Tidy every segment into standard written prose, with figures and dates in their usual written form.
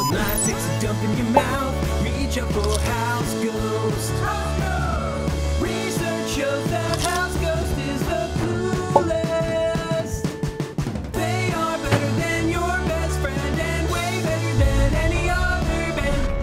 Life takes a dump in your mouth. Reach up for house ghost. Research shows that house ghost is the coolest. They are better than your best friend and way better than any other band.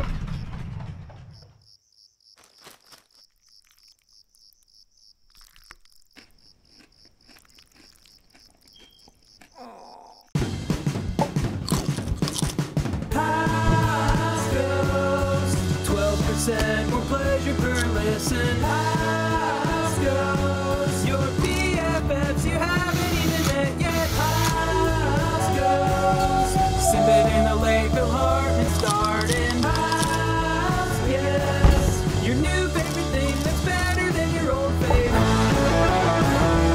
House ghost, 12% more pleasure per listen. House ghost, your BFFs you haven't even met yet. House ghost, Sinbad and the late Phil Hartman starting. House, yes, your new favorite thing that's better than your old favorite.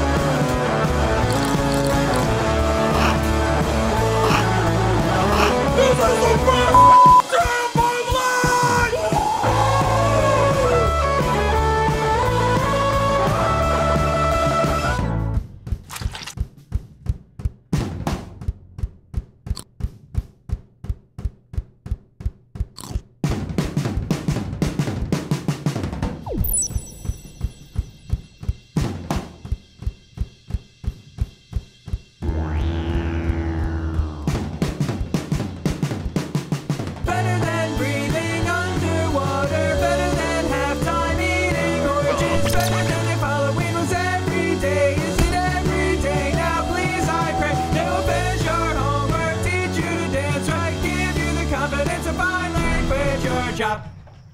Better than breathing underwater, better than halftime eating oranges, better than if Halloween was every day. Is it every day? Now please I pray, they will finish your homework, teach you to dance right, give you the confidence to finally quit your job.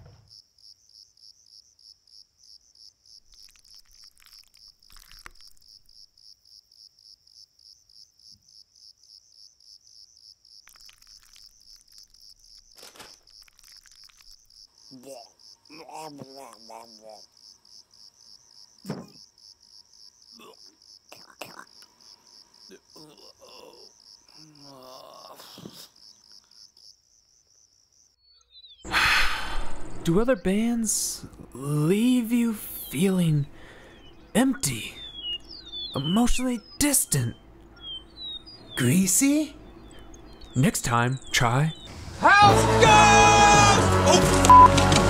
Do other bands leave you feeling empty, emotionally distant, greasy? Next time, try House Ghost! Oh!